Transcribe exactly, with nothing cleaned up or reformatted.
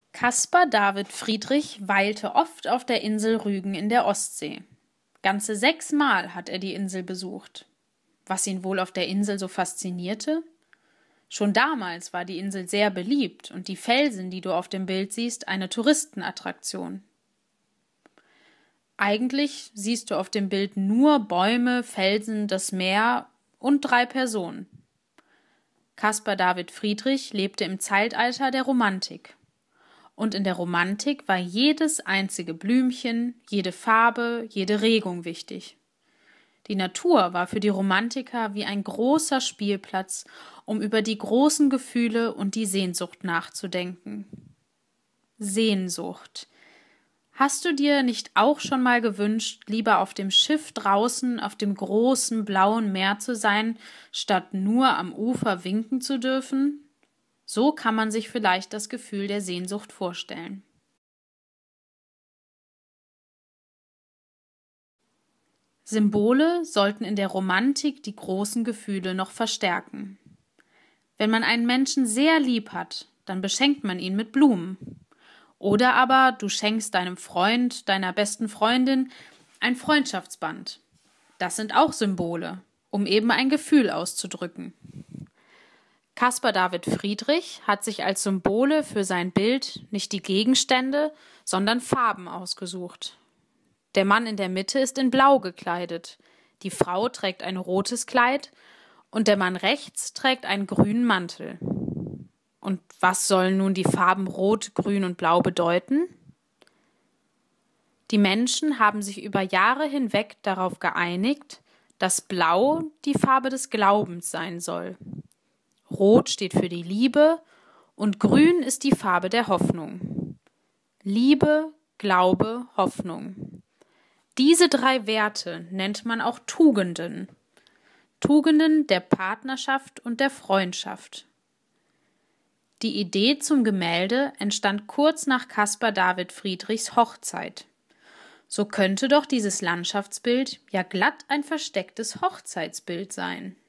Caspar David Friedrich weilte oft auf der Insel Rügen in der Ostsee. Ganze sechsmal hat er die Insel besucht. Was ihn wohl auf der Insel so faszinierte? Schon damals war die Insel sehr beliebt und die Felsen, die du auf dem Bild siehst, eine Touristenattraktion. Eigentlich siehst du auf dem Bild nur Bäume, Felsen, das Meer und drei Personen. Caspar David Friedrich lebte im Zeitalter der Romantik. Und in der Romantik war jedes einzige Blümchen, jede Farbe, jede Regung wichtig. Die Natur war für die Romantiker wie ein großer Spielplatz, um über die großen Gefühle und die Sehnsucht nachzudenken. Sehnsucht. Hast du dir nicht auch schon mal gewünscht, lieber auf dem Schiff draußen auf dem großen blauen Meer zu sein, statt nur am Ufer winken zu dürfen? So kann man sich vielleicht das Gefühl der Sehnsucht vorstellen. Symbole sollten in der Romantik die großen Gefühle noch verstärken. Wenn man einen Menschen sehr lieb hat, dann beschenkt man ihn mit Blumen. Oder aber du schenkst deinem Freund, deiner besten Freundin ein Freundschaftsband. Das sind auch Symbole, um eben ein Gefühl auszudrücken. Caspar David Friedrich hat sich als Symbole für sein Bild nicht die Gegenstände, sondern Farben ausgesucht. Der Mann in der Mitte ist in Blau gekleidet, die Frau trägt ein rotes Kleid und der Mann rechts trägt einen grünen Mantel. Und was sollen nun die Farben Rot, Grün und Blau bedeuten? Die Menschen haben sich über Jahre hinweg darauf geeinigt, dass Blau die Farbe des Glaubens sein soll. Rot steht für die Liebe und Grün ist die Farbe der Hoffnung. Liebe, Glaube, Hoffnung. Diese drei Werte nennt man auch Tugenden. Tugenden der Partnerschaft und der Freundschaft. Die Idee zum Gemälde entstand kurz nach Caspar David Friedrichs Hochzeit. So könnte doch dieses Landschaftsbild ja glatt ein verstecktes Hochzeitsbild sein.